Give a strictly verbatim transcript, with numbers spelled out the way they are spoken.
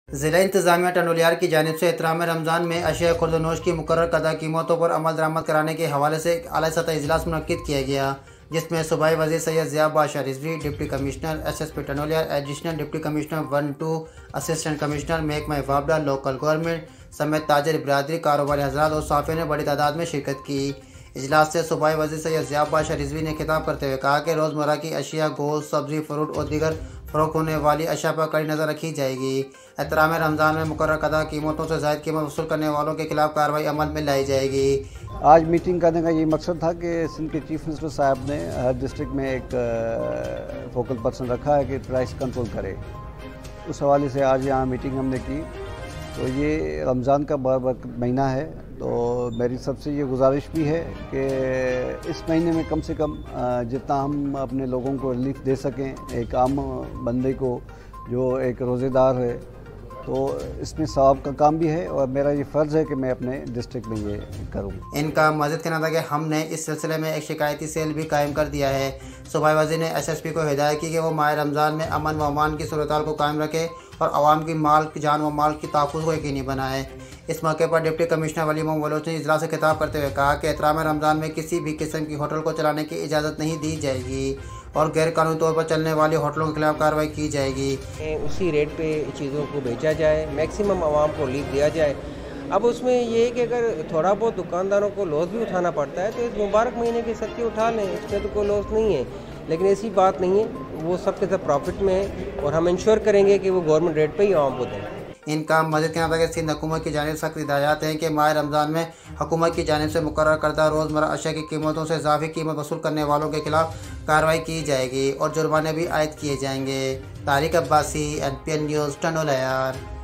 ज़िला इंतज़ामिया टंडोलियार की जानिब से एहतराम रमज़ान में अशिया खुर्दनोश की मुकर्रर करदा कीमतों पर अमल दरामद कराने के हवाले से एक आला सतह इजलास मुनक्किद किया गया, जिसमें सूबाई वज़ीर Syed Zia Badshah Rizvi, deputy commissioner S S P Tando Allahyar, additional deputy commissioner one two, assistant commissioner महकमा वाबडा, लोकल गवर्नमेंट समेत ताजर बिरादरी, कारोबारी हज़रात और साफ़ियों ने बड़ी तादाद में शिरकत की। इजलास से सूबाई वज़ीर सैयद ज़िया बादशाह रिजवी ने खिताब करते हुए कहा कि रोज़मर्रा की अशिया, गोश्त, सब्ज़ी, फ्रूट और दीगर फ़रोख्त होने वाली अशिया पर कड़ी नज़र रखी जाएगी। एहतराम रमज़ान में मुकर्रर करदा कीमतों से ज़ायद कीमत वसूल करने वालों के खिलाफ कार्रवाई अमल में लाई जाएगी। आज मीटिंग करने का ये मकसद था कि सिंध के चीफ मिनिस्टर साहब ने हर डिस्ट्रिक्ट में एक फोकल पर्सन रखा है कि प्राइस कंट्रोल करे। उस हवाले से आज यहाँ मीटिंग हमने की। तो ये रमज़ान का बारबरकत महीना है, तो मेरी सबसे ये गुजारिश भी है कि इस महीने में कम से कम जितना हम अपने लोगों को रिलीफ दे सकें, एक आम बंदे को जो एक रोज़ेदार है, तो इसमें सवाब का काम भी है और मेरा ये फ़र्ज़ है कि मैं अपने डिस्ट्रिक्ट में ये करूँ। इनका मज़ीद कहना था कि हमने इस सिलसिले में एक शिकायती सेल भी कायम कर दिया है। सूबाई वज़ीर ने एस एस पी को हिदायत की कि वो माह रमज़ान में अमन व अमान की सूरत को कायम रखे और आवाम की माल की जान व माल की तहफ़्फ़ुज़ को यकीनी बनाए। इस मौके पर डिप्टी कमिश्नर वली मोहम्मद बलोच ने इजलास से खिताब करते हुए कहा कि एहतराम रमज़ान में किसी भी किस्म की होटल को चलाने की इजाज़त नहीं दी जाएगी और गैर कानूनी तौर पर चलने वाली होटलों के खिलाफ कार्रवाई की जाएगी। उसी रेट पे चीज़ों को बेचा जाए, मैक्सिमम आवाम को रिलीफ दिया जाए। अब उसमें ये है कि अगर थोड़ा बहुत दुकानदारों को लॉस भी उठाना पड़ता है तो इस मुबारक महीने के सत्ते उठा लें, इसमें तो कोई लॉस नहीं है। लेकिन ऐसी बात नहीं है, वो सबके सब प्रॉफिट में है और हम इंश्योर करेंगे कि वो गवर्नमेंट रेट पे ही आवाम को दें। इनका मज़ीद कहना था कि सिंध हुकूमत की जानिब सख्त हिदायत हैं कि माह रमज़ान में हुकूमत की जानिब से मुकर्रर करदा रोज़मर्रा अशिया की कीमतों से इजाफी कीमत वसूल करने वालों के खिलाफ कार्रवाई की जाएगी और जुर्माने भी आयद किए जाएंगे। Tariq Abbasi, N P N news, टंडोलियार।